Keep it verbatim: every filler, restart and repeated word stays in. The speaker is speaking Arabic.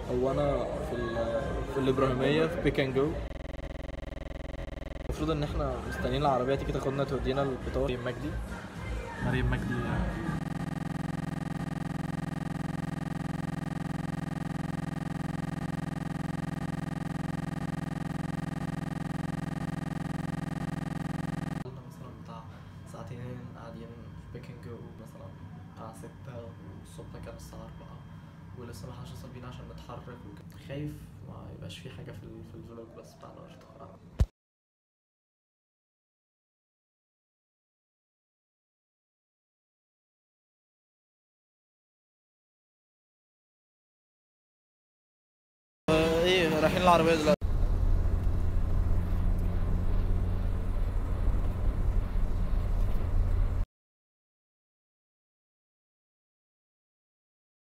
هو انا في ال في الابراهيميه في بيك اند جو. المفروض ان احنا مستنيين العربيه تيجي تاخدنا تودينا البطار مريم مجدي. مريم مجدي مثلا بتاع ساعتين قاعدين في بيك اند جو، مثلا بتاع ستة والصبح كان الساعة أربعة ولسه محدش اتصل بينا عشان نتحرك وكده. خايف ما يبقاش في حاجة في ال- في الفلوج بس بتاع النهارده. ايه رايحين العربية دلوقتي.